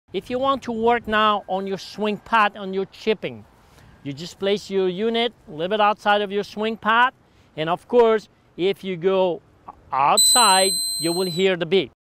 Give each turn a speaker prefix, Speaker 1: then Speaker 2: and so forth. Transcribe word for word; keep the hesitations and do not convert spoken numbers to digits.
Speaker 1: If you want to work now on your swing pad, on your chipping, you just place your unit a little bit outside of your swing pad, and of course, if you go outside, you will hear the beep.